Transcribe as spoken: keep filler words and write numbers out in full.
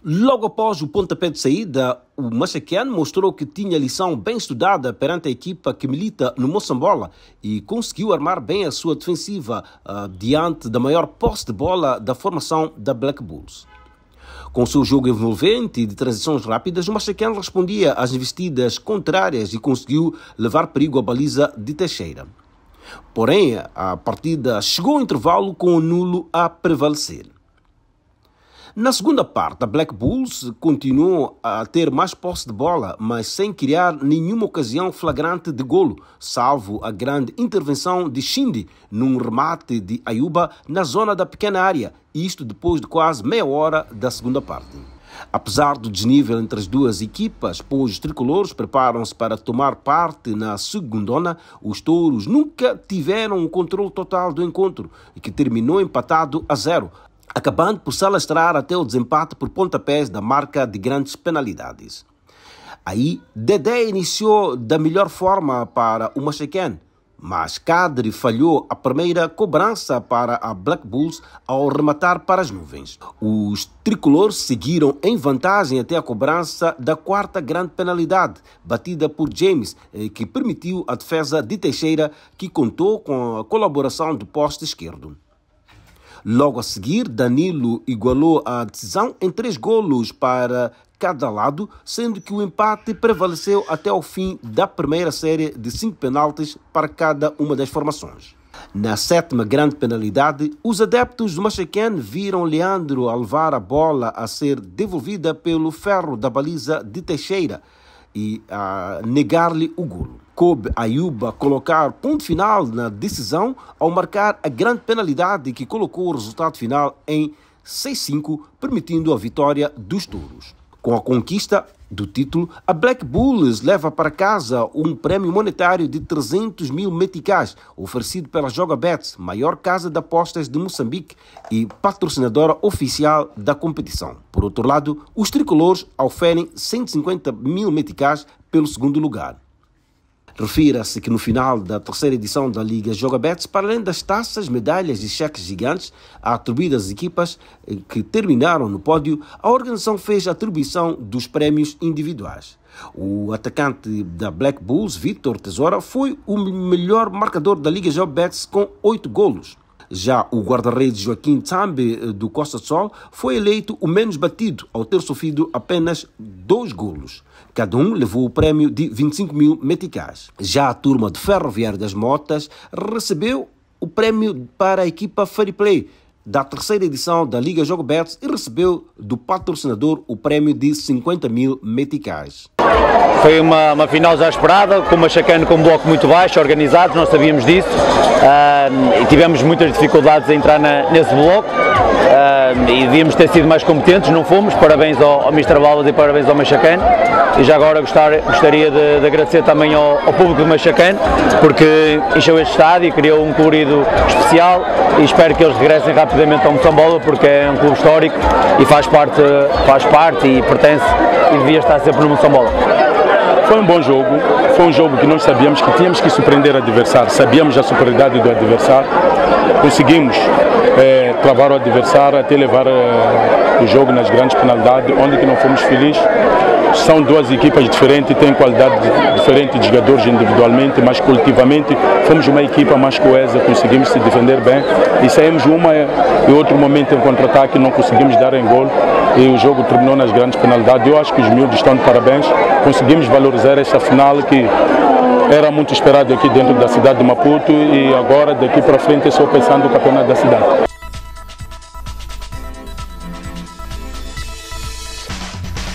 Logo após o pontapé de saída, o Machaquén mostrou que tinha lição bem estudada perante a equipa que milita no Moçambola e conseguiu armar bem a sua defensiva uh, diante da maior posse de bola da formação da Black Bulls. Com o seu jogo envolvente e de transições rápidas, o Machaquén respondia às investidas contrárias e conseguiu levar perigo à baliza de Teixeira. Porém, a partida chegou ao intervalo com o nulo a prevalecer. Na segunda parte, a Black Bulls continuou a ter mais posse de bola, mas sem criar nenhuma ocasião flagrante de golo, salvo a grande intervenção de Shindi num remate de Ayuba na zona da pequena área, isto depois de quase meia hora da segunda parte. Apesar do desnível entre as duas equipas, pois os tricolores preparam-se para tomar parte na segundona, os touros nunca tiveram o controle total do encontro, que terminou empatado a zero, acabando por se alastrar até o desempate por pontapés da marca de grandes penalidades. Aí, Dedé iniciou da melhor forma para o Machaquén, mas Kadri falhou a primeira cobrança para a Black Bulls ao rematar para as nuvens. Os tricolores seguiram em vantagem até a cobrança da quarta grande penalidade, batida por James, que permitiu a defesa de Teixeira, que contou com a colaboração do poste esquerdo. Logo a seguir, Danilo igualou a decisão em três golos para cada lado, sendo que o empate prevaleceu até ao fim da primeira série de cinco penaltis para cada uma das formações. Na sétima grande penalidade, os adeptos do Machaquén viram Leandro a levar a bola a ser devolvida pelo ferro da baliza de Teixeira e a negar-lhe o golo. Coube a Ayuba colocar ponto final na decisão ao marcar a grande penalidade que colocou o resultado final em seis a cinco, permitindo a vitória dos touros. Com a conquista do título, a Black Bulls leva para casa um prémio monetário de trezentos mil meticais, oferecido pela Jogabets, maior casa de apostas de Moçambique e patrocinadora oficial da competição. Por outro lado, os tricolores oferem cento e cinquenta mil meticais pelo segundo lugar. Refira-se que no final da terceira edição da Liga Jogabets, para além das taças, medalhas e cheques gigantes atribuídas às equipas que terminaram no pódio, a organização fez a atribuição dos prémios individuais. O atacante da Black Bulls, Vitor Tesoura, foi o melhor marcador da Liga Jogabets com oito golos. Já o guarda-redes Joaquim Tsambe, do Costa do Sol, foi eleito o menos batido, ao ter sofrido apenas dois golos. Cada um levou o prémio de vinte e cinco mil meticais. Já a turma de Ferroviário das Motas recebeu o prémio para a equipa Fair Play da terceira edição da Liga Jogabets e recebeu do patrocinador o prémio de cinquenta mil meticais. Foi uma, uma final já esperada, com o Machaquén com um bloco muito baixo, organizado, nós sabíamos disso, uh, e tivemos muitas dificuldades a entrar na, nesse bloco, uh, e devíamos ter sido mais competentes, não fomos. Parabéns ao, ao mister Balas e parabéns ao Machaquén, e já agora gostar, gostaria de, de agradecer também ao, ao público do Machaquén, porque encheu este estádio e criou um colorido especial, e espero que eles regressem rapidamente ao Moçambola, porque é um clube histórico e faz parte, faz parte e pertence e devia estar sempre no Moçambola. Foi um bom jogo, foi um jogo que nós sabíamos que tínhamos que surpreender o adversário, sabíamos a superioridade do adversário, conseguimos é, travar o adversário até levar é, o jogo nas grandes penalidades, onde que não fomos felizes. São duas equipas diferentes, têm qualidade diferente de jogadores individualmente, mas coletivamente fomos uma equipa mais coesa, conseguimos se defender bem e saímos uma e outro momento em contra-ataque, não conseguimos dar em gol e o jogo terminou nas grandes penalidades. Eu acho que os miúdos estão de parabéns, conseguimos valorizar esta final que era muito esperado aqui dentro da cidade de Maputo e agora daqui para frente é só pensando no campeonato da cidade.